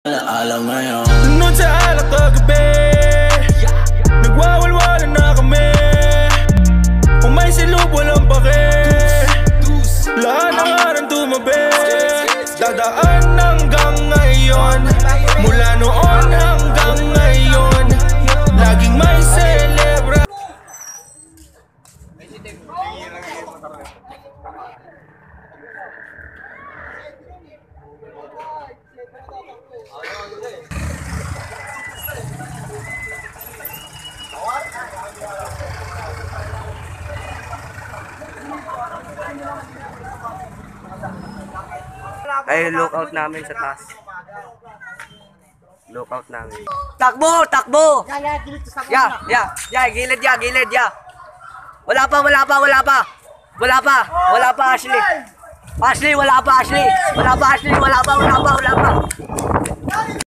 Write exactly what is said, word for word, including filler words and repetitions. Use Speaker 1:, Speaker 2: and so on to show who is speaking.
Speaker 1: Alam ngayon
Speaker 2: Noon sa alak kagabi nagwawalwala na kami. Kung may silub walang pake, lahat ng araw tumabi. Dadaan hanggang ngayon, mula noon hanggang ngayon, laging may celebra.
Speaker 3: Ay, lookout namin sa taas. Lookout namin. Takbo! Takbo! Ya, ya, ya, gilid ya, gilid ya. Wala pa, wala pa, wala pa. Wala pa, wala pa, Ashley. Ashley, wala pa, Ashley. Wala pa, Ashley, wala pa, wala pa, wala pa.